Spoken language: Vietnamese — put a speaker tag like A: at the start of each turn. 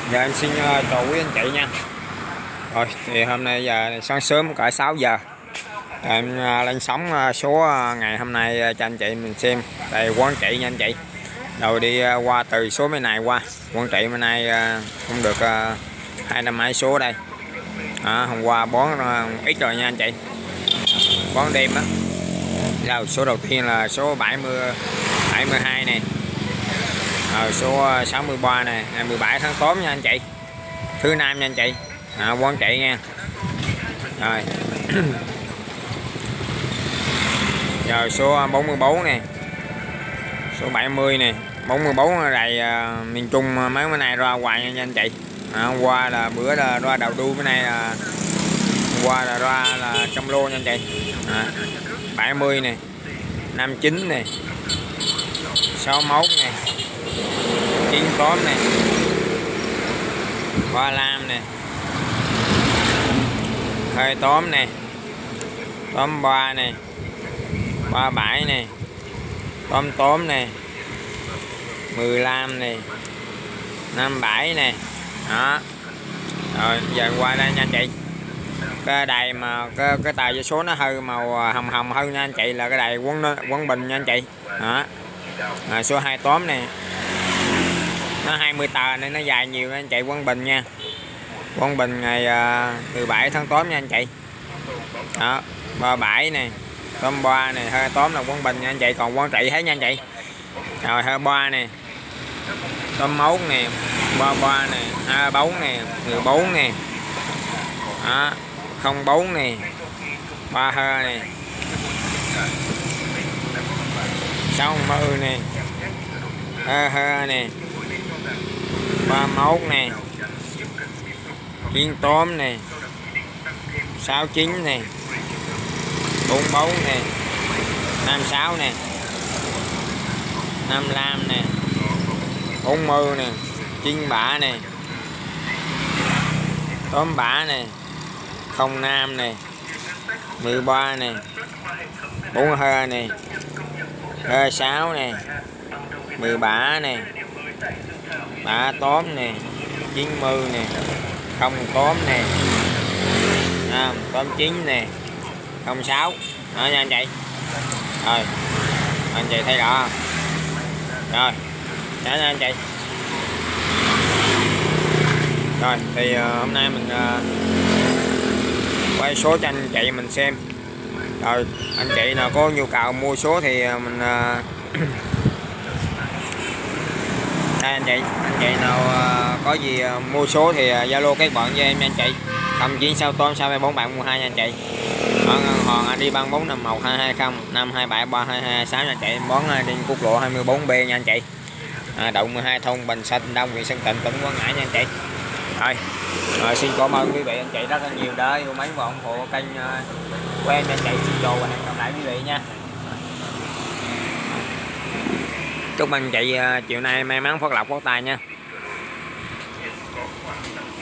A: Dạ em xin chào quý anh chị nha. Rồi thì hôm nay giờ sáng sớm cỡ 6 giờ em lên sóng số ngày hôm nay cho anh chị mình xem tại Quảng Trị nha anh chị. Rồi đi qua từ số mấy này qua Quảng Trị bên này cũng được 250 số đây. Hôm qua bón ít rồi nha anh chị. Bón đêm á. Rồi số đầu tiên là số 72 này. Số 63 này, ngày 17 tháng 8 nha anh chị. Thứ năm nha anh chị. Quảng Trị nha. Rồi. Giờ số 44 nè. Số 70 nè. 44 đầy miền Trung mấy bữa nay ra hoài nha anh chị. Hôm qua là bữa là ra đầu đuôi, bữa nay là hôm qua là ra là trong lô nha anh chị. 70 nè. 59 nè. 61 nè. 98 nè. 35 nè. 28 nè. 83 nè. 37 nè. 88 nè. 15 nè. 57 nè. Đó. Rồi giờ qua đây nha anh chị. Cái đài mà cái tờ giấy số nó hơi màu hồng hồng hơn nha anh chị, là cái đài Quảng Bình nha anh chị. Đó. Số 28 nè. Nó 20 tờ nên nó dài nhiều nha anh chị. Quảng Bình nha. Quảng Bình ngày 17 tháng 8 nha anh chị. Đó. 37 nè. 83 nè. 28 là Quảng Bình nha anh chị. Còn Quảng Trị hết nha anh chị. Rồi 23 nè. 81 nè. 33 nè. 24 nè. 14 nè. Đó. 04 nè. 32 nè. 60 nè. 22 nè. 31 nè. 98 nè. 69 nè. 44 nè. 56 nè. 55 nè. 40 nè. 93 nè. 83 nè. 05 nè. 13 nè. 42 nè. 26 nè. 17 nè. 38 nè. 90 nè. 08 nè. 89 nè. 06. Đó nha anh chị. Rồi anh chị thấy rõ không? Rồi đó nha anh chị. Rồi thì hôm nay mình quay số cho anh chị mình xem. Rồi anh chị nào có nhu cầu mua số thì mình đây anh chị nào có gì mua số thì Zalo các bạn với em nha anh chị. 0968634312 nha anh chị. Ở ngân hàng đi băng 451220 5273226 nha anh chị. Bón đi quốc lộ 24B nha anh chị. Động 12 thôn Bình Xanh Đông, huyện Sơn Tịnh, tỉnh Quảng Ngãi nha anh chị. Rồi xin cảm ơn quý vị anh chị rất là nhiều đã yêu mến và ủng hộ kênh của em nha anh chị. Xin chào và hẹn gặp lại quý vị nha. Chúc anh chị chiều nay may mắn phát lộc phát tài nha.